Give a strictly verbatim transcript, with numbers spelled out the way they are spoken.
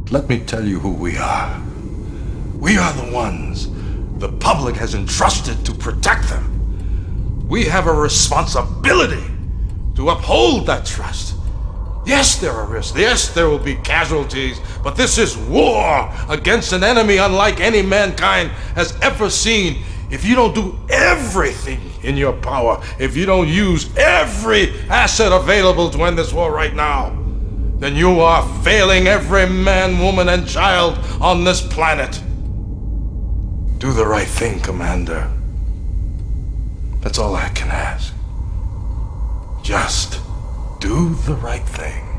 Let me tell you who we are. We are the ones the public has entrusted to protect them. We have a responsibility to uphold that trust. Yes, there are risks. Yes, there will be casualties, but this is war against an enemy unlike any mankind has ever seen. If you don't do everything in your power, if you don't use every asset available to end this war right now, then you are failing every man, woman, and child on this planet. Do the right thing, Commander. That's all I can ask. Just do the right thing.